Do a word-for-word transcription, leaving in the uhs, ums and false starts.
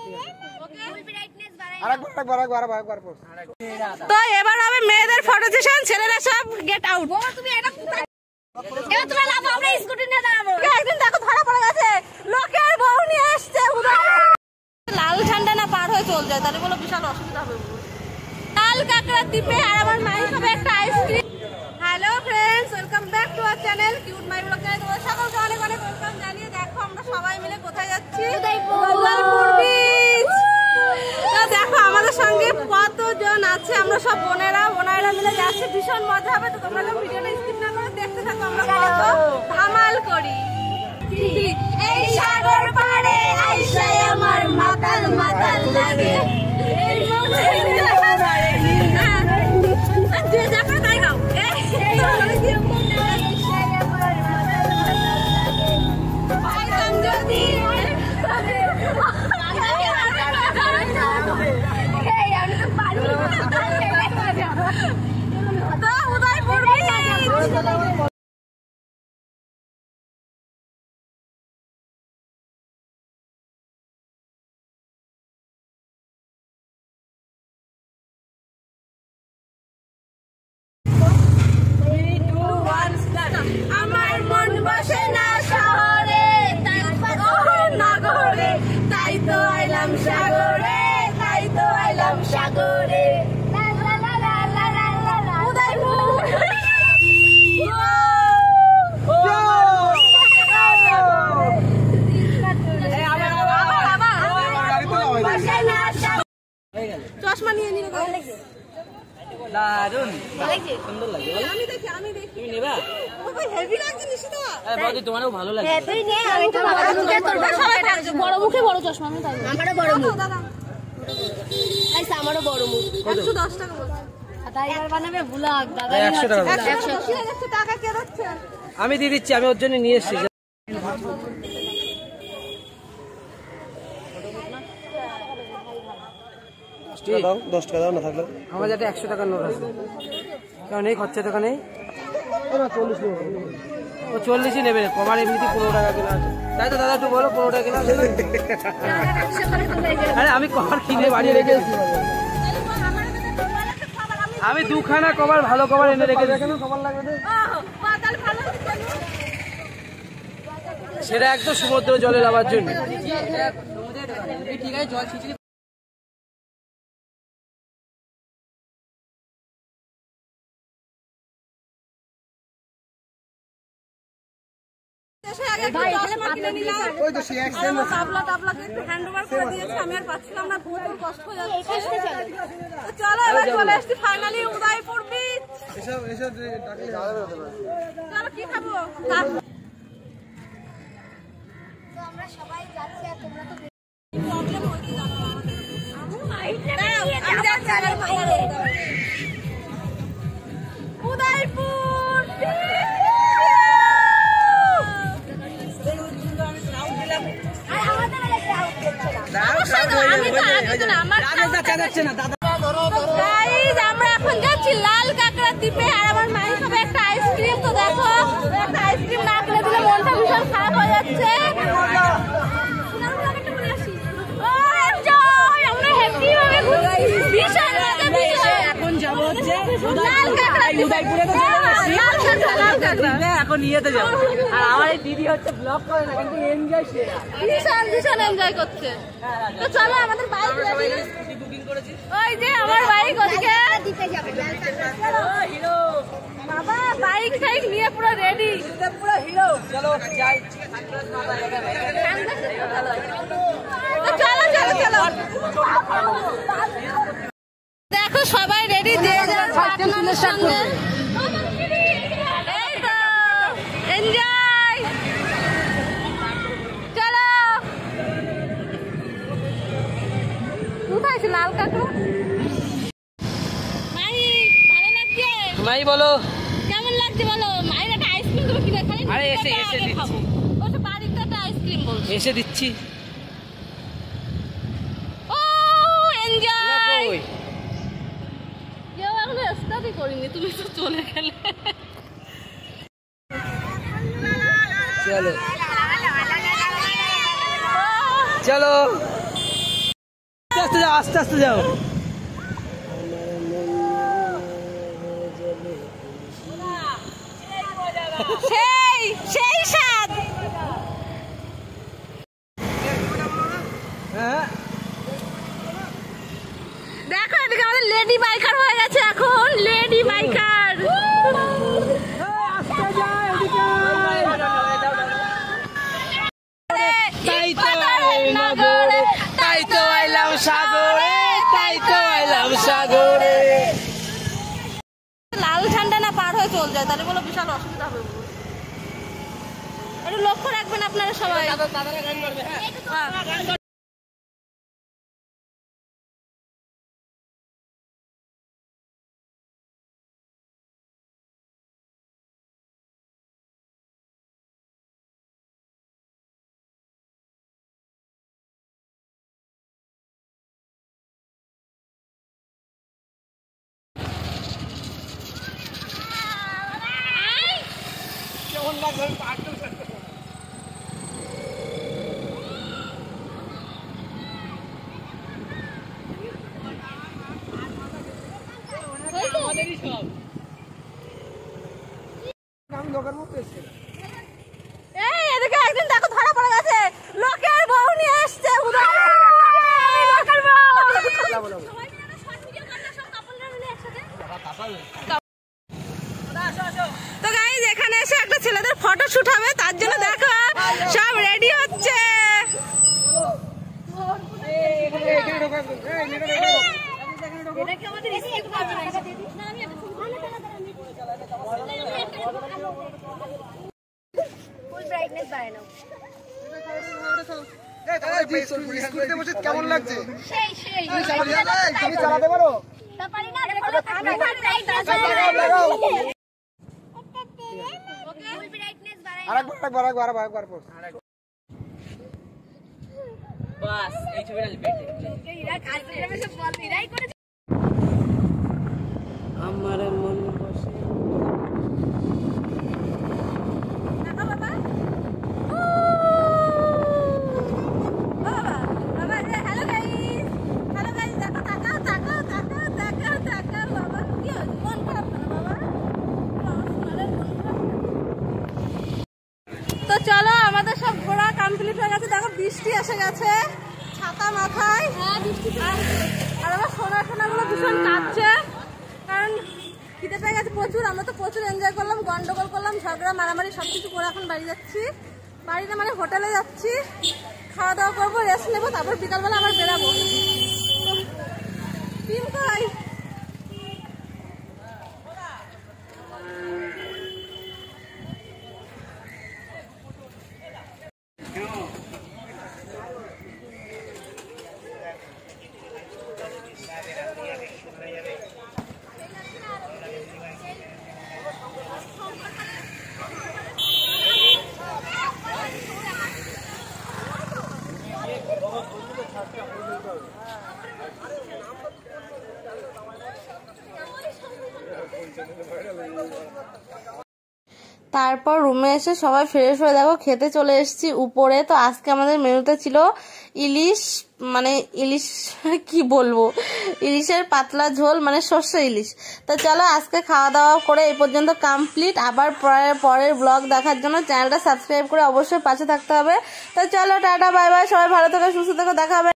তো এবার হবে মেয়েদের ফটো সেশন, ছেলেরা সব গেট আউট। তুমি এটা এবার তুমি লাভ, আমরা স্কুটি নিয়ে দাঁড়াবো। একদিন দেখো ধরা পড়ে গেছে, লোকের বউ নিয়ে আসছে, লাল ঝান্ডা না পার হয়ে চল যায়, তাহলে বলো বিশাল অসুবিধা হবে। লাল কাঁকড়া দ্বীপে আর আমার মায়ের হবে একটা ice cream. Hello friends, welcome back to our channel cute my blog channel. তোমাদের সকলকে অনেক অনেক ওয়েলকাম জানিয়ে দেখো আমরা সবাই মিলে কোথায় যাচ্ছি, উদয়পুর বিচ। তো দেখো আমাদের সঙ্গে কতজন আছে, আমরা সব বোনেরা বোনেরা মিলে যাচ্ছি, ভীষণ মজা হবে। তো তোমরা যখন ভিডিওটা স্কিপ না করে দেখতে থাকো আমরা কত ধামাল করি। এই সাগর পাড়ে আইসায় আমার মাতাল মাতাল লাগে, এই মনে তুই যাবে তাই গাও। এই যদি তো উদয়পুর আমার মন বসে না শহরে, তাই নগরে, তাই তো আইলাম সাগরে, তাই তো আইলাম সাগরে। চশমা নিয়ে নিল, দারুন সুন্দর লাগে। আমি দেখি আমি দেখি তুমি নেবা? ও ভাই হেভি লাগছে নিশিতা। আরে বাবা তোমারও ভালো লাগে। হ্যাঁ তুই নে, আমি তো বড় মুখে তোর সবাই থাকছে, বড় মুখে বড় চশমা। আমি তাই আমারও বড় মুখ দাদা, গাইস আমারও বড় মুখ। একশো দশ টাকা বল, তাই আর বানাবে ব্লগ দাদা। একশো টাকা একশো টাকা কে দিচ্ছে? আমি দিয়ে দিচ্ছি, আমি ওর জন্য নিয়ে এসেছি। দশ টাকা দাও না থাকলে আমার যাতে একশো টাকার নোট আছে, কারণ এই খরচা টাকা নেই। ও চল্লিশই নেবে, কমার এমনিতে পনেরো টাকা কিলো আছে, তাই তো দাদা একটু বলো পনেরো টাকা কিলো আছে। আরে আমি কভার কিনে বাড়ি রেখেছি, আমি দুখানা কভার ভালো কভার এনে রেখেছি। কভার লাগবে সেটা একদম সমুদ্র জলে নামার জন্য। ঠিক আছে জল ছিটিয়ে চলো এবার চলে এসছি ফাইনালি উদয়পুর বিচ। চলো কি খাবো? আমরা সবাই যাচ্ছি আর তোমরা তো প্রবলেম হচ্ছে জানো আমাদের। আমি যাচ্ছি উদয়পুর আমরা এখন যাচ্ছি লাল কাঁকড়া দ্বীপে আর আমার মায়ের সবাই একটা আইসক্রিম। তো দেখো একটা আইসক্রিম না খেলে দিলে মনটা ভীষণ খারাপ হয়ে যাচ্ছে। এখন যাবো হচ্ছে এখন ইয়েতে যাবো, আর আমার এই দিদি হচ্ছে ব্লগ করে না কিন্তু এনজয় সেরা, ভীষণ ভীষণ এনজয় করছে। তো চলো আমাদের বাইক রেডি, ওই যে আমার বাইক ওদিকে দিতে যাবে হিরো বাবা, বাইক টাইক নিয়ে পুরো রেডি, পুরো হিরো। চলো যাই, চলো চলো চলো। দেখো সবাই রেডি, যে যার পার্টনারের সঙ্গে এনজয়। চলো কোথায় আছে লাল কাঁকড়া? মাই ভালো লাগছে? মাই বলো কেমন লাগছে বলো? মায়ের একটা আইসক্রিম তুমি কিনে খালি। আরে এসে এসে দিচ্ছি, ও তো বাড়িতে একটা আইসক্রিম বলছো। এসে দিচ্ছি। ও এনজয়। কেউ এখন স্টার্টই করিনি, তুমি তো চলে গেলে। চলো চলো। আস্তে যাও, আস্তে আস্তে যাও। সেই সেই স্বাদ। হ্যাঁ দেখো এদিকে আমাদের লেডি বাইকার হয়ে গেছে এখন, লেডি বাইকার। তাই তো নগরে, তাই তো আইলাম সাগরে, তাই তো আইলাম সাগরে। লাল ঝান্ডা না পার হয়ে চল যায়, তাহলে বলো বিশাল অসুবিধা হবে। একটু লক্ষ্য রাখবেন আপনারা সবাই। হ্যাঁ। এই এদিকে একদিন দেখো ধরা পড়ে গেছে, লোকের বউ নিয়ে এসছে। লোকের বউ। তো গাইস এখানে এসে একটা ছেলেদের ফটো শুট হবে, তার জন্য দেখো সব রেডি হচ্ছে। কেমন লাগছে? চালাতে পারো? আরেকবার আরেকবার আরেকবার আরেকবার বাস এই ছবিটা বেটে আমার মন বসে। তো চলো আমাদের সব ঘোরা কমপ্লিট হয়ে গেছে। দেখো বৃষ্টি এসে গেছে, ছাতা মাথায়। আর আমার সোনা সোনাগুলো ভীষণ কাঁদছে, কারণ খিদে পেয়ে গেছে প্রচুর। আমরা তো প্রচুর এনজয় করলাম, গন্ডগোল করলাম, ঝগড়া মারামারি সবকিছু করে এখন বাড়ি যাচ্ছি। বাড়িতে মানে হোটেলে যাচ্ছি, খাওয়া দাওয়া করবো, রেস্ট নেবো, তারপর বিকালবেলা আবার বেরাবো। টিম কই? তারপর রুমে এসে সবাই ফ্রেশ হয়ে দেখো খেতে চলে এসেছি উপরে। তো আজকে আমাদের মেনুতে ছিল ইলিশ, মানে ইলিশ কি বলবো, ইলিশের পাতলা ঝোল, মানে সর্ষে ইলিশ। তো চলো আজকে খাওয়া দাওয়া করে এই পর্যন্ত কমপ্লিট। আবার পরের পরের ব্লগ দেখার জন্য চ্যানেলটা সাবস্ক্রাইব করে অবশ্যই পাশে থাকতে হবে। তো চলো টাটা বাই বাই, সবাই ভালো থেকো সুস্থ থেকো, দেখা হবে।